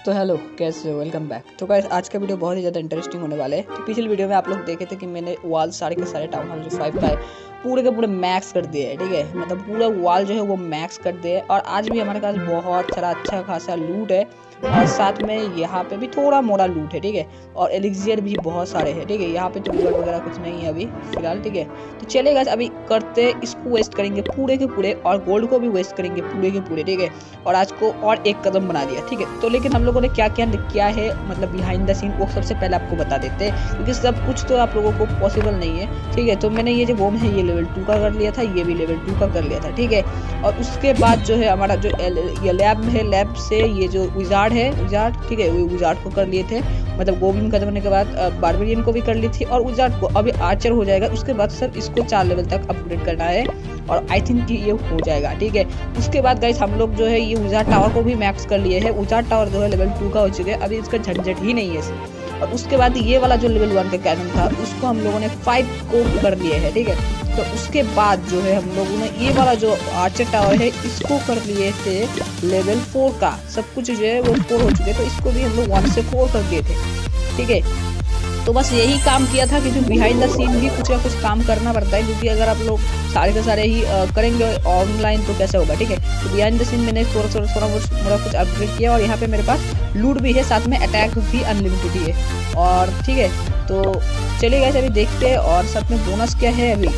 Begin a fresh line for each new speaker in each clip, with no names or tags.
तो हेलो, कैसे हो? Welcome back. तो गाइस आज का वीडियो बहुत ही ज़्यादा इंटरेस्टिंग होने वाला है। तो पिछले वीडियो में आप लोग देखे थे कि मैंने वॉल सारे के सारे टाउन हॉल जो 5 का है पूरे के पूरे मैक्स कर दिए है। ठीक है, मतलब पूरा वॉल जो है वो मैक्स कर दिए। और आज भी हमारे पास बहुत सारा अच्छा खासा लूट है और साथ में यहाँ पे भी थोड़ा मोड़ा लूट है। ठीक है, और एलिक्सियर भी बहुत सारे हैं। ठीक है, यहाँ पे तो ब्लड वगैरह कुछ नहीं है अभी फिलहाल। ठीक है, तो चलेगा अभी करते इसको वेस्ट करेंगे पूरे के पूरे और गोल्ड को भी वेस्ट करेंगे पूरे के पूरे। ठीक है, और आज को और एक कदम बना दिया। ठीक है, तो लेकिन हम लोगों ने क्या क्या किया है मतलब बिहाइंड द सीन वो सबसे पहले आपको बता देते हैं, क्योंकि सब कुछ तो आप लोगों को पॉसिबल नहीं है। ठीक है, तो मैंने ये जो बोम है ये लेवल 2 का कर लिया था, ये भी लेवल 2 का कर लिया था। ठीक है, और उसके बाद जो है हमारा जो ये लैब है, लैब से ये जो विजार्ड है विजार्ड, ठीक है, वो विजार्ड को कर लिए थे। मतलब गोब्लिन खत्म होने के बाद बारबेरियन को भी कर ली थी और विजार्ड को अभी आर्चर हो जाएगा। उसके बाद सर इसको 4 लेवल तक अपग्रेड करना है और आई थिंक कि ये हो जाएगा। ठीक है, उसके बाद गाइस हम लोग जो है ये विजार्ड टावर को भी मैक्स कर लिए है। विजार्ड टावर जो है लेवल 2 का हो चुका है, अभी इसका झंझट ही नहीं है। और उसके बाद ये वाला जो लेवल 1 का कैनन था उसको हम लोगों ने 5 को कर लिए है। ठीक है, तो उसके बाद जो है हम लोगों ने ये वाला जो आर्चर टावर है इसको कर लिए थे लेवल 4 का। सब कुछ जो है वो 4 हो चुके, तो इसको भी हम लोग 1 से 4 कर दिए थे। ठीक है, तो बस यही काम किया था, क्योंकि बिहाइंड द सीन भी कुछ ना कुछ काम करना पड़ता है, क्योंकि अगर आप लोग सारे के सारे ही करेंगे ऑनलाइन तो कैसे होगा। ठीक है, तो बिहाइंड द सीन मैंने थोड़ा कुछ अपग्रेड किया और यहाँ पे मेरे पास लूट भी है, साथ में अटैक भी अनलिमिटेड ही है। और ठीक है, तो चलिए गाइस अभी देखते हैं। और साथ में बोनस क्या है अभी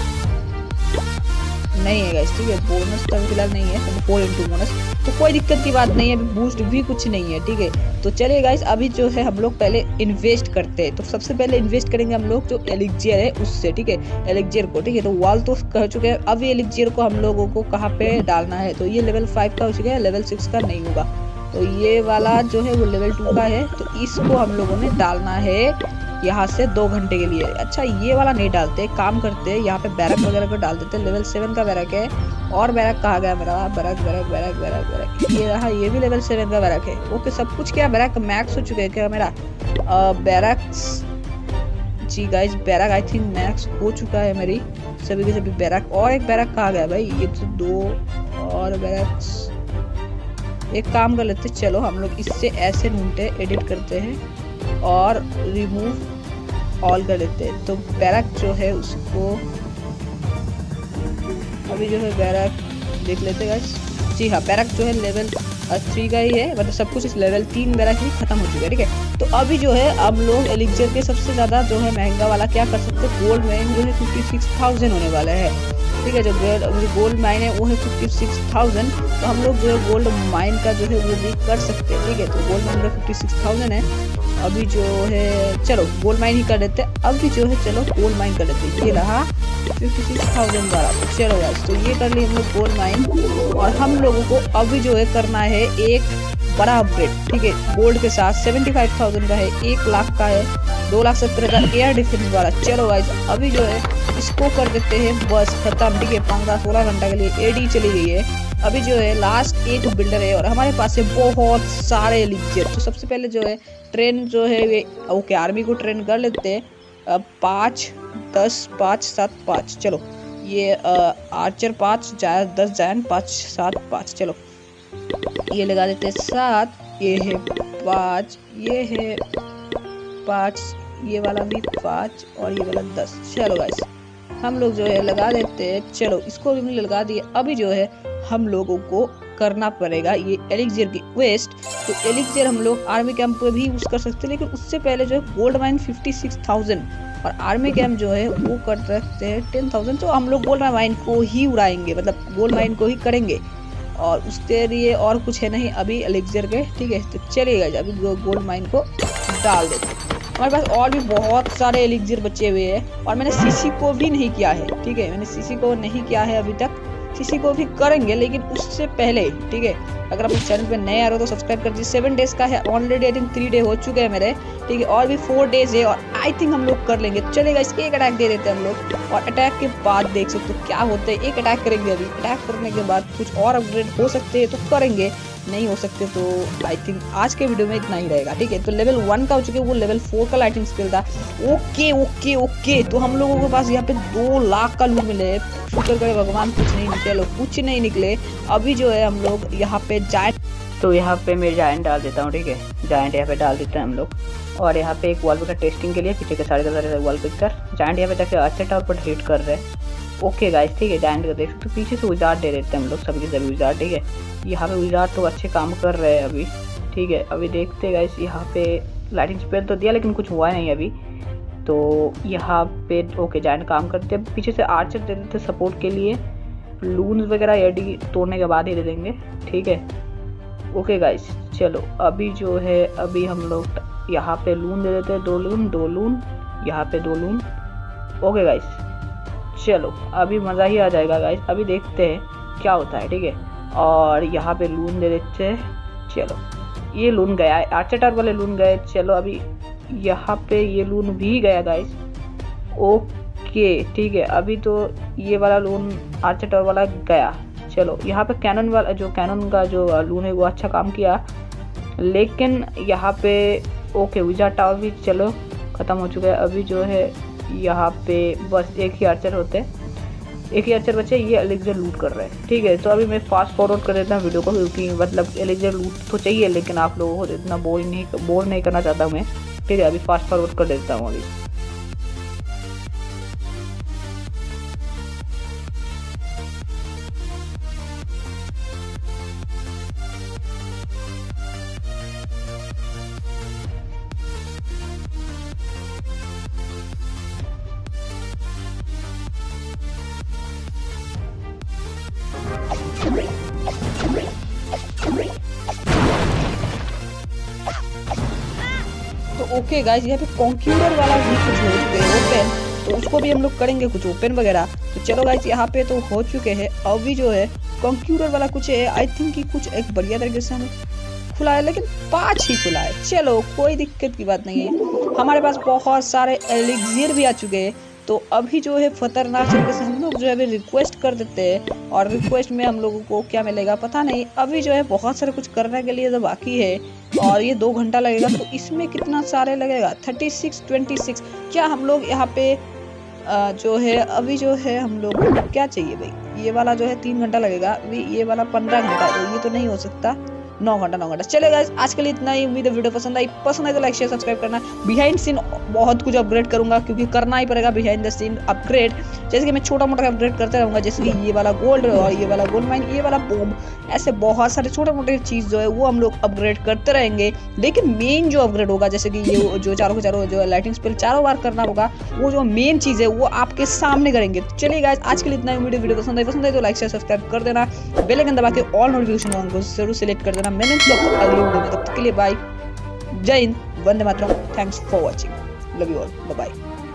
नहीं है गाइस। ठीक है, बोनस तो फिलहाल नहीं है, 4 बोनस, तो कोई दिक्कत की बात नहीं है। अभी बूस्ट भी कुछ नहीं है। ठीक है, तो चलिए गाइस अभी जो है हम लोग पहले इन्वेस्ट करते हैं। तो सबसे पहले इन्वेस्ट करेंगे हम लोग जो एलिक्सियर है उससे। ठीक है, एलिक्सियर को। ठीक है, तो वॉल तो कह चुके हैं, अब ये एलिक्सियर को हम लोगों को कहाँ पे डालना है। तो ये लेवल 5 का हो चुका है, लेवल 6 का नहीं होगा। तो ये वाला जो है वो लेवल 2 का है, तो इसको हम लोगों ने डालना है यहाँ से 2 घंटे के लिए। अच्छा, ये वाला नहीं डालते, काम करते हैं यहाँ पे बैरक वगैरह को डाल देते। लेवल 7 का बैरक है। और बैरक कहा गया मेरा, barrack barrack barrack barrack barrack ये रहा, ये भी लेवल 7 का बैरक है। ओके, सब कुछ क्या बैरक मैक्स हो चुके हैं क्या मेरा बैरक? जी guys, barrack I think max हो चुका है मेरी सभी के सभी बैरक। और एक बैरक कहा गया भाई, ये तो 2 और बैरक। एक काम कर लेते, चलो हम लोग इससे ऐसे ढूंढते एडिट करते हैं और रिमूव ऑल कर लेते हैं। तो बैरक जो है उसको अभी जो है बैरक देख लेते हैं गाइस। जी हाँ, बैरक जो है लेवल 3 का ही है, मतलब सब कुछ इस लेवल 3 बैरक ही खत्म हो चुका है। ठीक है, तो अभी जो है हम लोग एलिक्सियर के सबसे ज़्यादा जो है महंगा वाला क्या कर सकते हैं, गोल्ड माइन जो है 56,000 होने वाला है। ठीक है, जो गोल्ड माइन है वो है 56,000, तो हम लोग जो है गोल्ड माइन का जो है वो भी कर सकते हैं। ठीक है, तो गोल्ड माइन का 56,000 है अभी जो है। चलो गोल्ड माइन ही कर देते हैं अभी जो है, चलो गोल्ड माइन कर देते हैं। ये रहा 56,000 12। चलो गाइस, तो ये कर लिए हम लोग गोल्ड माइन। और हम लोगों को अभी जो है करना है एक बड़ा अपग्रेड। ठीक है, गोल्ड के साथ 75,000 का है, 1 लाख का है, 2,70,000 का एयर डिफेंस वाला। चलो गाइस अभी जो है इसको कर देते हैं बस खत्म। ठीक है, 15-16 घंटा के लिए एडी चली गई है। अभी जो है लास्ट एक बिल्डर है और हमारे पास है बहुत सारे एलिक्सियर। तो सबसे पहले जो है ट्रेन जो है वे ओके आर्मी को ट्रेन कर लेते हैं। 5 10 5 7 5। चलो ये आर्चर 5 10 जायन 5 7 5। चलो ये लगा देते हैं 7, ये है 5, ये है 5, ये वाला भी 5 और ये वाला 10। चलो गाइस हम लोग जो है लगा देते हैं। चलो इसको भी लगा दिए। अभी जो है हम लोगों को करना पड़ेगा ये एलिक्सियर की वेस्ट। तो एलिक्सियर हम लोग आर्मी कैंप पे भी यूज कर सकते हैं, लेकिन उससे पहले जो है गोल्ड माइन 56,000 और आर्मी कैंप जो है वो कर सकते हैं 10,000। तो हम लोग गोल्ड माइन को ही उड़ाएंगे, मतलब गोल्ड माइन को ही करेंगे और उसके लिए और कुछ है नहीं अभी एलिक्सियर के। ठीक है, तो चलिएगा अभी गोल्ड माइन को डाल देते हैं। हमारे पास और भी बहुत सारे एलिक्सियर बचे हुए हैं और मैंने सीसी को भी नहीं किया है। ठीक है, मैंने सीसी को नहीं किया है अभी तक, किसी को भी करेंगे लेकिन उससे पहले। ठीक है, अगर आप इस चैनल पे नए आ रहे हो तो सब्सक्राइब कर दीजिए। 7 डेज का है ऑलरेडी, आई थिंक 3 डे हो चुके हैं मेरे। ठीक है, और भी 4 डेज है और आई थिंक हम लोग कर लेंगे। चलेगा इसके एक अटैक दे देते हैं हम लोग और अटैक के बाद देख सकते हो क्या होता है। एक अटैक करेंगे, अभी अटैक करने के बाद कुछ और अपग्रेड हो सकते हैं तो करेंगे, नहीं हो सकते तो आई थिंक आज के वीडियो में इतना ही रहेगा। ठीक है, तो लेवल 1 का हो चुके, वो लेवल 4 का लाइटिंग स्किल था। ओके ओके ओके, तो हम लोगों के पास यहाँ पे 2 लाख का लूट मिले। शुक्र करे भगवान कुछ नहीं निकले, कुछ नहीं निकले। अभी जो है हम लोग यहाँ पे जाए, तो यहाँ पे मैं जायंट डाल देता हूँ। ठीक है, जायंट यहाँ पे डाल देते हैं हम लोग। और यहाँ पे एक वॉल पिकर टेस्टिंग के लिए पीछे के सारे वॉल पिकर जायंट यहाँ पे जाके अच्छे टावर पर हिट कर रहे हैं। ओके गाइस, ठीक है, जायंट का देख सकते हो पीछे से विजार्ड दे देते हैं हम लोग सभी सभी विजार्ड, ठीक है। यहाँ पे विजार्ड तो अच्छे काम कर रहे हैं अभी, ठीक है। अभी देखते गाइस, यहाँ पे लाइटिंग स्पेल तो दिया लेकिन कुछ हुआ नहीं अभी, तो यहाँ पे ओके जायंट काम करते हैं। पीछे से आर्चर दे देते सपोर्ट के लिए, लून्स वगैरह एडी तोड़ने के बाद ही दे देंगे, ठीक है। ओके गाइस, चलो अभी जो है अभी हम लोग यहाँ पे लून दे देते हैं, 2 लून, यहाँ पे 2 लून। ओके गाइस, चलो अभी मज़ा ही आ जाएगा गाइस, अभी देखते हैं क्या होता है, ठीक है। और यहाँ पे लून दे देते हैं, चलो ये लून गया है, आर्चर टावर वाले लून गए। चलो अभी यहाँ पे ये लून भी गया गाइस। ओके ठीक है, अभी तो ये वाला लून आर्चर टावर वाला गया। चलो यहाँ पे कैनन वाला जो कैनन का जो लून है वो अच्छा काम किया, लेकिन यहाँ पे ओके विजार्ड टावर भी चलो ख़त्म हो चुका है। अभी जो है यहाँ पे बस एक ही आर्चर बचे, ये एलिक्सर लूट कर रहे हैं, ठीक है। तो अभी मैं फास्ट फॉरवर्ड कर देता हूँ वीडियो को, क्योंकि मतलब एलिक्सर लूट तो चाहिए लेकिन आप लोगों को इतना बोर नहीं करना चाहता मैं, ठीक है। अभी फास्ट फॉरवर्ड कर देता हूँ अभी। तो ओके गाइस, यहाँ पे कॉन्क्यूरर वाला भी कुछ हो चुके हैं ओपन, तो उसको भी हम लोग करेंगे कुछ ओपन वगैरह। तो चलो गाइस, यहाँ पे तो हो चुके हैं, अभी जो है कॉन्क्यूरर वाला कुछ है, आई थिंक कि कुछ एक बढ़िया तरीके से हमें खुला है, लेकिन 5 ही खुला है। चलो कोई दिक्कत की बात नहीं है, हमारे पास बहुत सारे एलिक्सियर भी आ चुके हैं। तो अभी जो है खतरनाक तरीके से हम लोग जो है अभी रिक्वेस्ट कर देते हैं, और रिक्वेस्ट में हम लोगों को क्या मिलेगा पता नहीं। अभी जो है बहुत सारे कुछ करने के लिए तो बाकी है, और ये 2 घंटा लगेगा। तो इसमें कितना सारे लगेगा, 36, 26। क्या हम लोग यहाँ पे जो है अभी जो है हम लोग क्या चाहिए भाई, ये वाला जो है 3 घंटा लगेगा, अभी ये वाला 15 घंटा, तो ये तो नहीं हो सकता। 9 घंटा। चले गाइस, आज के लिए इतना ही। उम्मीद है वीडियो पसंद आई तो लाइक शेयर सब्सक्राइब करना। बिहाइंड सीन बहुत कुछ अपग्रेड करूंगा, क्योंकि करना ही पड़ेगा बिहाइंड द सीन अपग्रेड। जैसे कि मैं छोटा मोटा अपग्रेड करते रहूंगा, जैसे कि ये वाला गोल्ड और ये वाला गोल्ड माइन, ये वाला बॉम्ब, ऐसे बहुत सारे छोटे मोटे चीज़ जो है वो हम लोग अपग्रेड करते रहेंगे। लेकिन मेन जो अपग्रेड होगा, जैसे कि ये जो चारों के चारों जो लाइटिंग स्पेल 4 बार करना होगा, वो जो मेन चीज़ है वो आपके सामने करेंगे। तो चलिए गाइस, आज के लिए इतना ही। वीडियो पसंद आई तो लाइक शेयर सब्सक्राइब कर देना, बेल आइकन दबा के ऑल नोटिफिकेशन को जरूर सेलेक्ट कर देना। मैंने अगली वीडियो में, तब तक के लिए बाय, जय हिंद, वंदे मातरम, thanks for watching, love you all, bye bye.